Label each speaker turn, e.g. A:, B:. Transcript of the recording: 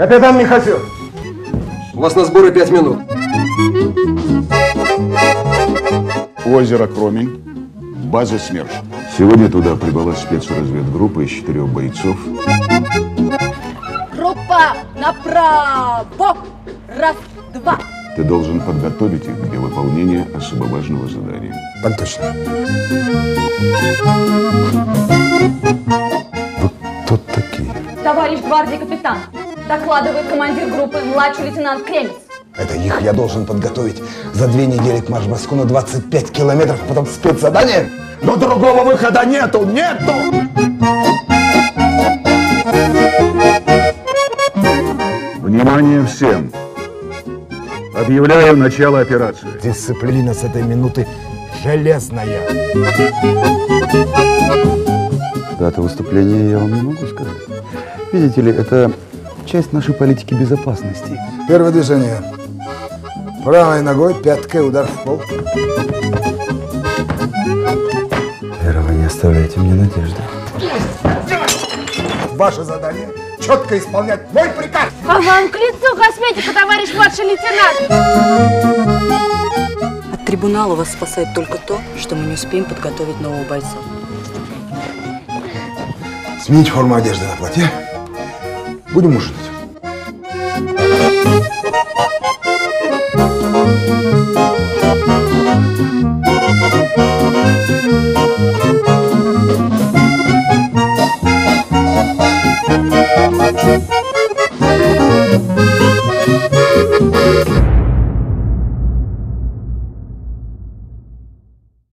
A: Капитан Михасев.
B: У вас на сборы 5 минут.
C: Озеро Кромень, база СМЕРШ.
D: Сегодня туда прибыла спецразведгруппа из 4 бойцов.
E: Группа направо! Раз, два.
D: Ты должен подготовить их для выполнения особо важного задания.
A: Так точно.
D: Вы кто такие?
E: Товарищ гвардии капитан, докладывает командир группы младший лейтенант Кремец.
A: Это их я должен подготовить за 2 недели к марш-броску на 25 километров, потом спецзадание. Но другого выхода нету!
C: Внимание всем! Объявляю начало операции.
A: Дисциплина с этой минуты железная.
F: Дата выступления я вам не могу сказать. Видите ли, это часть нашей политики безопасности.
A: Первое движение. Правой ногой, пяткой, удар в пол.
F: Вера, вы не оставляете мне надежды.
A: Ваше задание – четко исполнять мой приказ.
E: А вам к лицу косметика, товарищ младший лейтенант!
G: От трибунала вас спасает только то, что мы не успеем подготовить нового бойца.
A: Сменить форму одежды на платье. Будем ужинать.